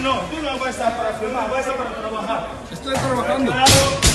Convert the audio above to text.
tú no vas a estar para filmar, vas a estar para trabajar. Estoy trabajando. Claro.